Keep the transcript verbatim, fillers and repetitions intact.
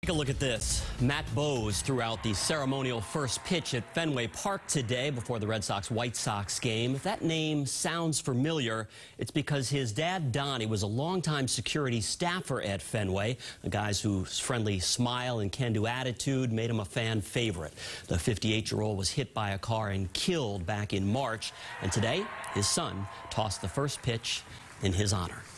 Take a look at this. Matt Bowes threw out the ceremonial first pitch at Fenway Park today before the Red Sox-White Sox game. If that name sounds familiar, it's because his dad, Donny, was a longtime security staffer at Fenway, a guy whose friendly smile and can-do attitude made him a fan favorite. The fifty-eight-year-old was hit by a car and killed back in March, and today his son tossed the first pitch in his honor.